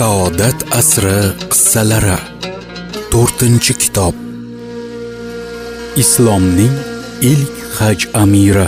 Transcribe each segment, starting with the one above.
Saodat asri qissalari 4-kitob. Islomning ilk haj amiri.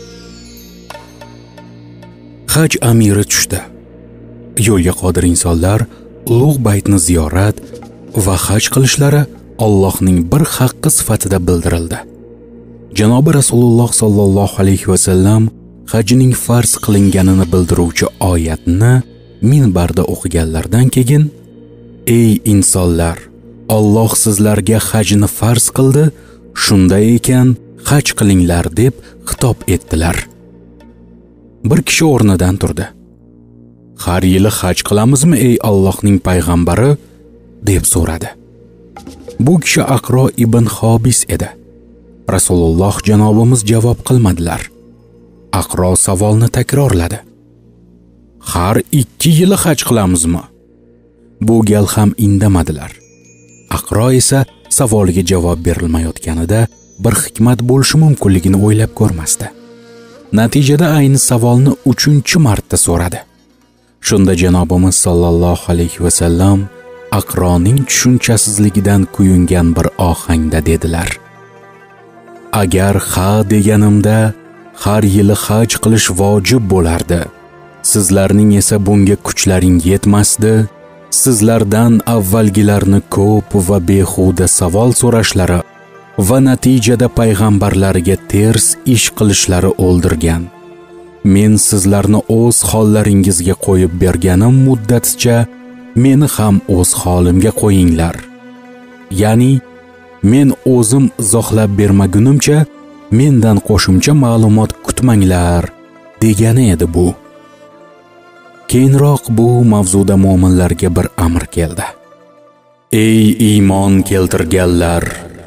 Haj amiri tushdi. Yo'lga qodir insonlar ulug' baytni ziyorat va haj qilishlari Allohning bir haqqi sifatida bildirildi. Janobi Rasululloh sallallohu alayhi va sallam hajning farz qilinganini bildiruvchi oyatni minbarda o'qiganlardan keyin: "Ey insonlar, Alloh sizlarga hajni farz qildi, shunday ekan haj qilinglar" deb xitob etdilar. Bir kishi o'rnidan turdi. "Har yili haj qilamizmi ey Allohning payg'ambari?" deb so'radi. Bu kishi Aqro ibn Hobis edi. Rasululloh janobimiz javob qilmadilar. Aqro savolni takrorladi. "Har 2 yili haj qilamizmi?" Bu gal ham indamadilar. Aqro esa savoliga javob berilmayotganida bir hikmat bo'lishi mumkinligini o'ylab ko'rmasdi. Natijada ayni savolni 3-marta so'radi. Shunda janobimiz sallallohu alayhi va sallam Aqroning tushunchasizligidan kuyungan bir ohangda dedilar: "Agar ha deganimda har yili haj qilish vojib bo'lardi. Sizlarning esa bunga kuchlaring yetmasdi. Sizlardan avvalgilarni ko'p va behuda savol so'rashlari va natijada payg'ambarlarga ters ish qilishlari o'ldirgan. Men sizlarni o'z hollaringizga qo'yib berganim muddatcha meni ham o'z holimga qo'yinglar. Ya'ni men o'zim izohlab bermagunimcha mendan qo'shimcha ma'lumot kutmanglar" degani edi bu. Keyinroq bu mavzuda mu'minlarga bir amr keldi. "Ey iymon keltirganlar,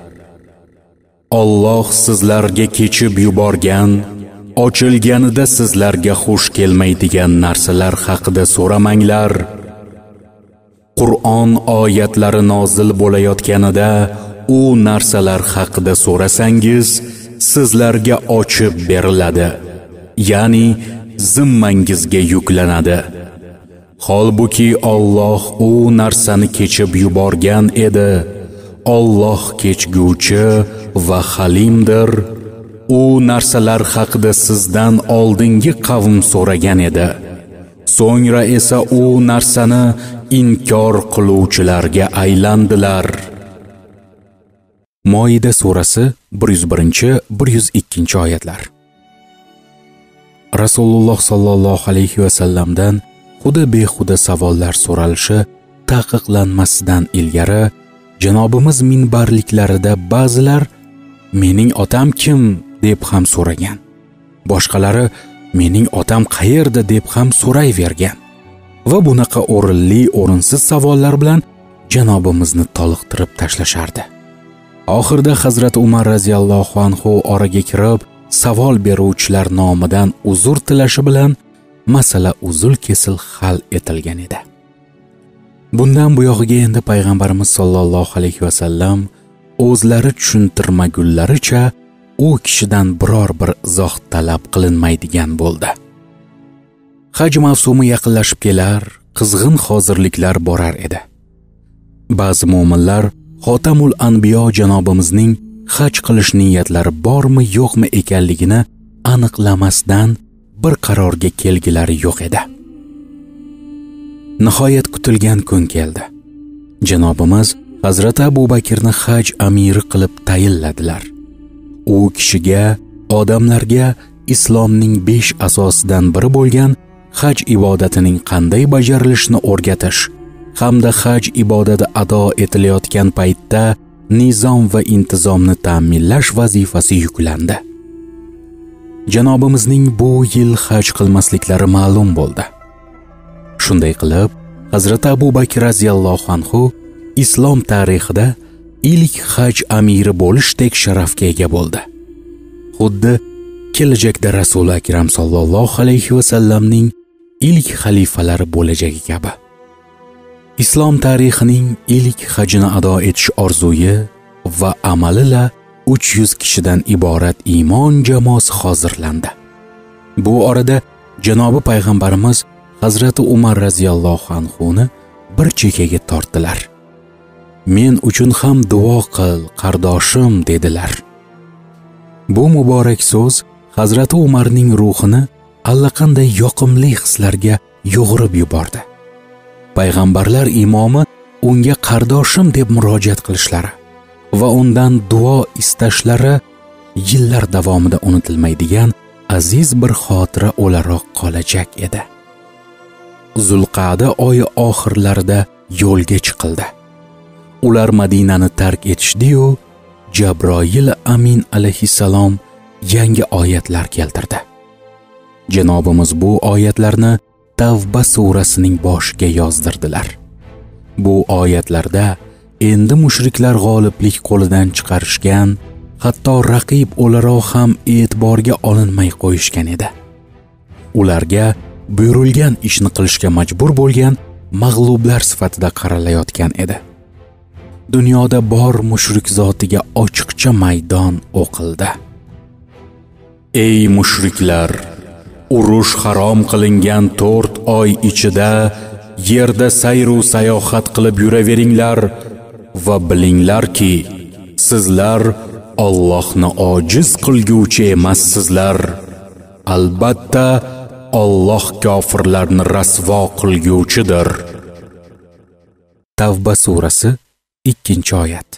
Alloh sizlarga kechib yuborgan, ochilganida sizlarga xush kelmaydigan narsalar haqida so'ramanglar. Qur'on oyatlari nozil bo'layotganida u narsalar haqida so'rasangiz, sizlarga ochib beriladi, ya'ni zimmangizga yuklanadi. Holbuki Alloh u narsani kechib yuborgan edi. Alloh kechguvchi va halimdir. U narsalar haqida sizdan oldingi qavm so'ragan edi. So'ngra esa u narsani inkor qiluvchilarga aylandilar." Moida surasi 101-102 oyatlar. Rasululloh sallallohu alayhi va sallamdan xudo behuda savollar so'ralishi taqiqlanmasidan ilgari janobimiz minbarliklarida ba'zilar "Mening otam kim?" deb ham so'ragan. Boshqalari "Mening otam qayerda?" deb ham so'rayvergan. Va bunaqa o'rinli, o'rinsiz savollar bilan janobimizni toliqtirib tashlashardi. Oxirida Hazrat Umar radhiyallohu anhu oraga kirib, savol beruvchilar nomidan uzr tilashi bilan masala uzul-kesil hal etilgan edi. Bundan buyog'iga endi payg'ambarimiz sollallohu alayhi va sallam o'zlari tushuntirmagunlaricha u kishidan biror bir izoh talab qilinmaydigan bo'ldi. Haj mavsumi yaqinlashib kelar, qizg'in hozirliklar borar edi. Ba'zi mu'minlar Xotamul Anbiyo janobimizning haj qilish niyatlari bormi yo'qmi ekanligini aniqlamasdan bir qarorga kelgilari yo'q edi. Nihoyat kutilgan kun keldi. Janobimiz Hazrat Abu Bakrni haj amiri qilib tayinladilar. U kishiga odamlarga islomning 5 asosidan biri bo'lgan haj ibodatining qanday bajarilishini o'rgatish hamda haj ibodati ado etilayotgan paytda nizom va intizomni ta'minlash vazifasi yuklandi. Janobimizning bu yil haj qilmasliklari ma'lum bo'ldi. Shunday qilib, Hazrat Abu Bakr radhiyallohu anhu islom tarixida ilk haj amiri bo'lishdek sharafga ega bo'ldi. Xuddi kelajakda Rasul akram sallallohu alayhi va sallamning ilk xalifalari bo'lajagi kabi. Islom tarixining ilk hajini ado etish orzuyi va amalila 300 kishidan iborat iymon jamoasi hozirlandi. Bu orada janobi payg'ambarimiz Hazrati Umar radhiyallohu anhuni bir chekkaga tortdilar. Men uchun ham duo qil, qardoshim dedilar. Bu muborak so'z Hazrati Umarning ruhini allaqanday yoqimli hislarga yo'g'irib yubordi. Payg'ambarlar imomi unga qardoshim deb murojaat qilishlari va undan duo istashlari yillar davomida unutilmaydigan aziz bir xotira o'laroq qolajak edi. Zulqa'da oyi oxirlarida yo'lga chiqildi. Ular Madinani tark etishdi-yu, Jabroil Amin alayhissalom yangi oyatlar keltirdi. Janobimiz bu oyatlarni Tavba surasining boshiga yozdirdilar. Bu oyatlarda endi mushriklar g'oliblik qo'lidan chiqarishgan, hatto raqib o'laroq ham e'tiborga olinmay qo'yishgan edi. Ularga buyurilgan ishni qilishga majbur bo'lgan mag'lublar sifatida qaralayotgan edi. Dunyoda bor mushrik zotiga ochiqcha maydon o'qildi. Ey mushriklar, urush harom qilingan 4 oy ichida yerda sayru sayohat qilib yuraveringlar va bilinglarki, sizlar Allohni ojiz qilguvchi emassizlar. Albatta, Alloh kofirlarni rasvo qilguvchidir. Tavba surasi 2-oyat.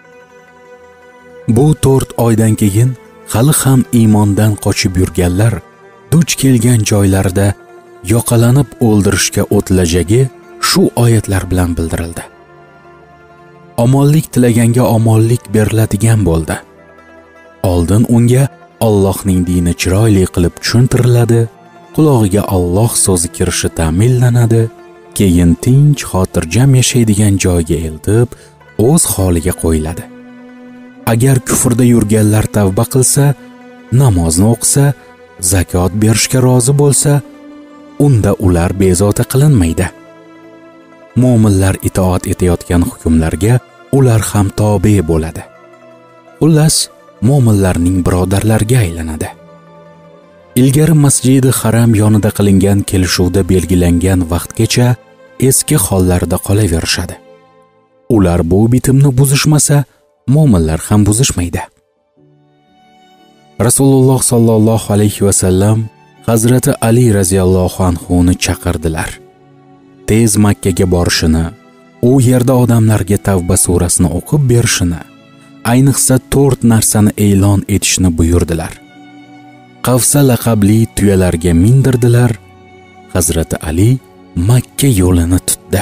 Bu 4 oydan keyin hali ham iymondan qochib yurganlar duch kelgan joylarida yoqalanib o'ldirishga o'tilajagi shu oyatlar bilan bildirildi. Omonlik tilaganga omonlik beriladigan bo'ldi. Oldin unga Allohning dini chiroyli qilib tushuntiriladi, qulog'iga Alloh so'zi kirishi ta'minlanadi, keyin tinch xotirjam yashaydigan joyga eltib, o'z holiga qo'yiladi. Agar kufrda yurganlar tavba qilsa, namozni o'qisa, zakot berishga rozi bo'lsa, unda ular bezovta qilinmaydi. Mo'minlar itoat etayotgan hukmlarga ular ham tobe bo'ladi. Xullas, mo'minlarning birodarlarga aylanadi. Ilgari Masjidi Haram yonida qilingan kelishuvda belgilangan vaqtgacha eski hollarida qolaverishadi. Ular bu bitimni buzishmasa, mo'minlar ham buzishmaydi. Rasululloh sallallohu alayhi va sallam Hazrati Ali radhiyallohu anhu ni chaqirdilar. Tez Makkaga borishini, u yerda odamlarga Tavba surasini o'qib berishini, ayniqsa 4 narsani e'lon etishni buyurdilar. Qavsa laqabli tuyalarga mindirdilar. Hazrati Ali Makka yo'lini tutdi.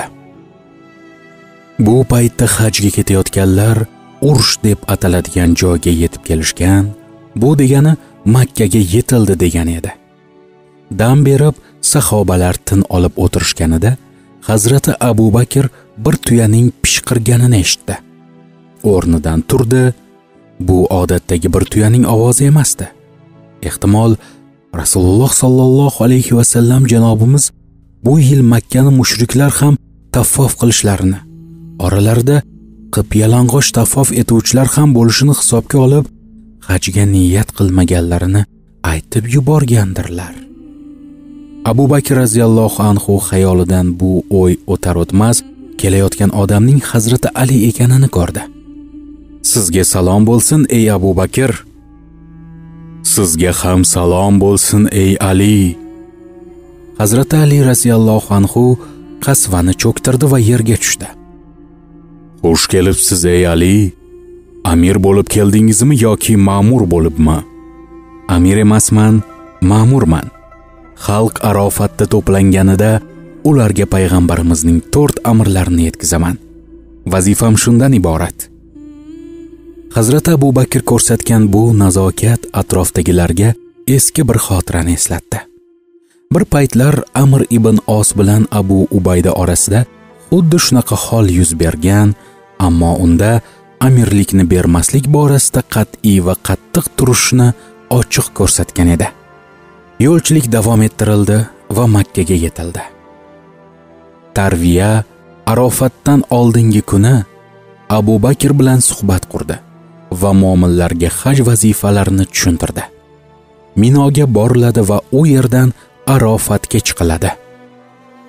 Bu paytda hajga ketayotganlar Ursh deb ataladigan joyga yetib kelishgan. Bu degani Makkaga yetildi degani edi. Dam berib sahobalar tin olib o'tirishganida Hazrati Abu Bakr bir tuyaning pishqirganini eshitdi. O'rnidan turdi. Bu odatdagi bir tuyaning ovozi emasdi. Ehtimol Rasululloh sallallohu alayhi va sallam janobimiz bu yil Makkani mushriklar ham taffof qilishlarini, oralarida qip-yalang'och taffof etuvchilar ham bo'lishini hisobga olib, hajga niyat qilmaganlarini aytib yuborgandirlar. Abu Bakr radhiyallohu anhu xayolidan bu o'y o'tar o'tmas kelayotgan odamning Hazrati Ali ekanini ko'rdi. Sizga salom bo'lsin ey Abu Bakr. Sizga ham salom bo'lsin ey Ali. Hazrati Ali radhiyallohu anhu qasvani cho'ktirdi va yerga tushdi. Xush kelibsiz ey Ali. Amir bo'lib keldingizmi yoki ma'mur bo'libmi? Amir emasman, ma'murman. Xalq Arofatda to'planganida ularga payg'ambarimizning 4 amrlarini yetkazaman. Vazifam shundan iborat. Hazrat Abu Bakr ko'rsatgan bu nazokat atrofdagilarga eski bir xotirani eslatdi. Bir paytlar Amr ibn Os bilan Abu Ubayda orasida xuddi shunaqa hol yuz bergan, ammo unda amirlikni bermaslik borasida qat'iy va qattiq turishni ochiq ko'rsatgan edi. Yo'lchilik davom ettirildi va Makkaga yetildi. Tarviya Arofatdan oldingi kuni Abu Bakr bilan suhbat qurdi va mu'minlarga haj vazifalarini tushuntirdi. Minoga boriladi va u yerdan Arofatga chiqiladi.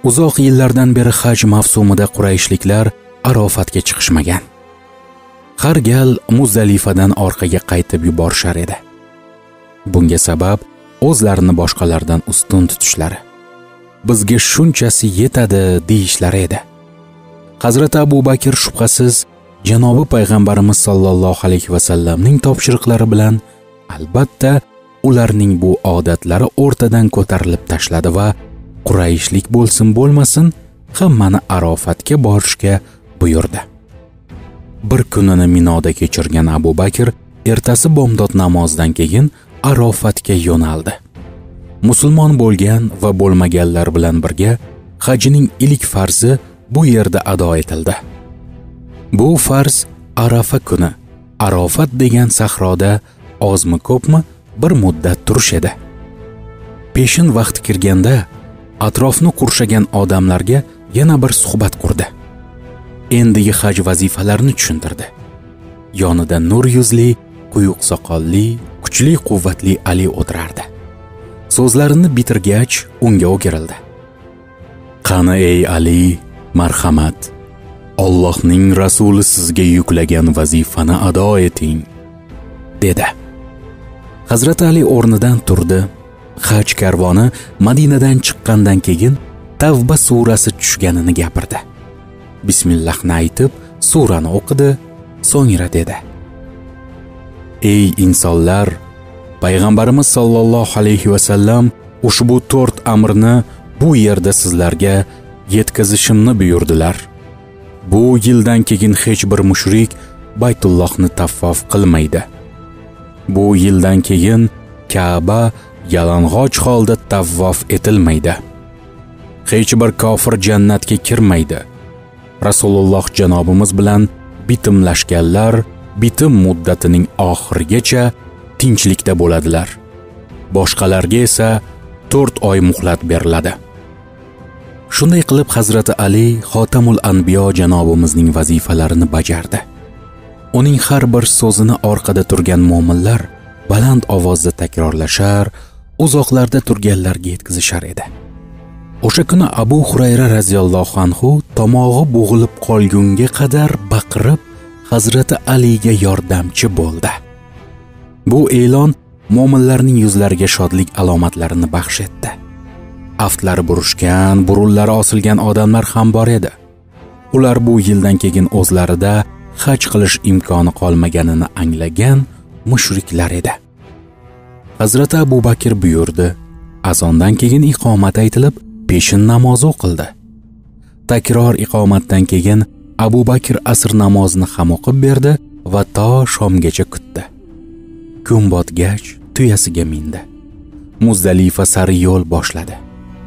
Uzoq yillardan beri haj mavsumida Qurayshliklar Arofatga chiqishmagan. Har gal Muzdalifadan orqaga qaytib yuborishar edi. Bunga sabab o'zlarini boshqalardan ustun tutishlari. Bizga shunchasi yetadi deyishlari edi. Hazrat Abu Bakr shubhasiz Janobi payg'ambarimiz sollallohu alayhi va sallamning topshiriqlari bilan albatta ularning bu odatlari o'rtadan ko'tarilib tashladi va Qurayshlik bo'lsin bo'lmasin hammani Arofatga borishga buyurdi. Bir kunini Minoda kechirgan Abu Bakr ertasi bomdod namozidan keyin Arofatga yo'naldi. Musulmon bo'lgan va bo'lmaganlar bilan birga hajning ilk farzi bu yerda ado etildi. Bu farz Arafa kuni Arofat degan sahroda ozmi ko'pmi bir muddat turish edi. Peshin vaqti kirganda atrofni qurshagan odamlarga yana bir suhbat qurdi. Endigi haj vazifalarini tushuntirdi. Yonida nur yuzli, quyuq soqolli, kuchli quvvatli Ali o'tirardi. So'zlarini bitirgach, unga o'girildi. "Qani ey Ali, marhamat. Allohning rasuli sizga yuklagan vazifani ado eting", dedi. Hazrat Ali o'rnidan turdi. Haj karvoni Madinadan chiqqandan keyin Tavba surasi tushganini gapirdi. Bismillahni aytib, surani o'qidi, so'ngra dedi: "Ey insonlar, payg'ambarimiz sollallohu alayhi va sallam ushbu 4 amrni bu yerda sizlarga yetkazishimni buyurdilar. Bu yildan keyin hech bir mushrik Baytullohni tavvof qilmaydi. Bu yildan keyin Ka'ba yalang'och holda tavvof etilmaydi. Hech bir kofir jannatga kirmaydi. Rasululloh janobimiz bilan bitimlashganlar bitim muddatining oxirigacha tinchlikda bo'ladilar. Boshqalarga esa 4 oy muhlat beriladi." Shunday qilib Hazrati Ali Xotamul Anbiyo janobimizning vazifalarini bajardi. Uning har bir so'zini orqada turgan mu'minlar baland ovozda takrorlashar, uzoqlarda turganlarga yetkazishar edi. O'sha kuni Abu Hurayra radhiyallohu anhu tomog'i bo'g'ilib qolgunga qadar baqirib Hazrati Aliga yordamchi bo'ldi. Bu e'lon mu'minlarning yuzlariga shodlik alomatlarini baxsh etdi. Aftlari burishgan, burullari osilgan odamlar ham bor edi. Ular bu yildan keyin o'zlarida haj qilish imkoni qolmaganini anglagan mushriklar edi. Hazrati Abu Bakr buyurdi. Azondan keyin iqomat aytilib, peshin namozi o'qildi. Takror iqomatdan keyin Abu Bakr asr namozini ham o'qib berdi va to shomgacha kutdi. Kun botgach tuyasiga mindi. Muzdalifa sari yo'l boshladi.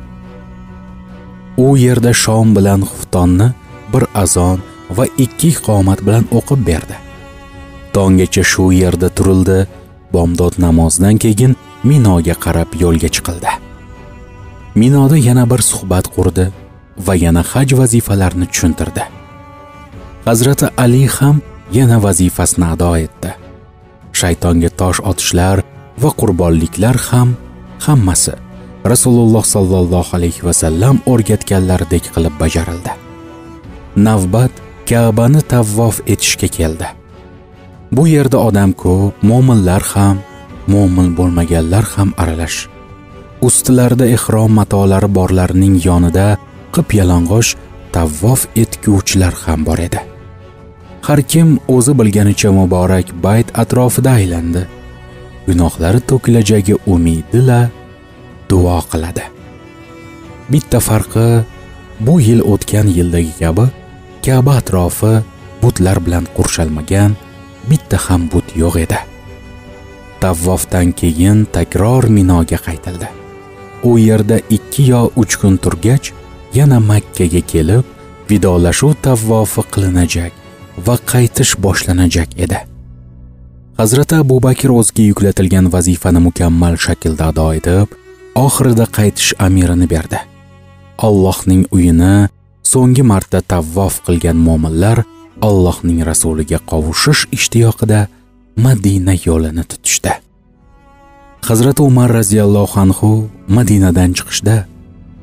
U yerda shom bilan xuftonni bir azon va 2 iqomat bilan o'qib berdi. Tonggacha shu yerda turildi. Bomdod namozidan keyin Minoga qarab yo'lga chiqildi. Minoda yana bir suhbat qurdi va yana haj vazifalarini tushuntirdi. Hazrati Ali ham yana vazifasini ado etdi. Shaytonga tosh otishlar va qurbonliklar ham hammasi Rasululloh sallallohu alayhi va sallam o'rgatganlaridek qilib bajarildi. Navbat Ka'bani tavvof etishga keldi. Bu yerda odam ko'p, mu'minlar ham, mu'min bo'lmaganlar ham aralash. Ustilarida ihrom matolari borlarning yonida qip-yalang'och tavvof etguvchilar ham bor edi. Har kim o'zi bilganicha muborak bayt atrofida aylandi. Gunohlari to'kilajagi umidila duo qiladi. Bitta farqi, bu yil o'tgan yildagi kabi Ka'ba atrofi butlar bilan qurshalmagan, bitta ham but yo'q edi. Tavvofdan keyin takror Minoga qaytildi. U yerda 2 yo 3 kun turgach, yana Makka ga kelib, vidolashuv tavvofi qilinajak va qaytish boshlanajak edi. Hazrati Abu Bakr o'ziga yuklatilgan vazifani mukammal shaklda ado etib, oxirida qaytish amirini berdi. Allohning uyini so'nggi marta tavvof qilgan mu'minlar Allohning rasuliga qovushish ishtiyoqida Madina yo'lini tutishdi. Hazrat Umar radhiyallohu anhu Madinadan chiqishda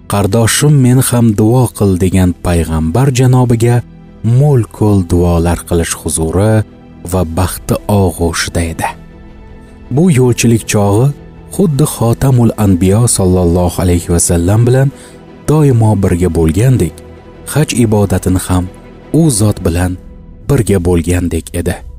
qardoshim men ham duo qil degan payg'ambar janobiga mo'l-ko'l duolar qilish huzuri va baxti og'ushida edi. Bu yo'lchilik chog'i xuddi Xotamul Anbiyo sallallohu alayhi va sallam bilan doimo birga bo'lgandek, haj ibodatini ham u zot bilan birga bo'lgandek edi.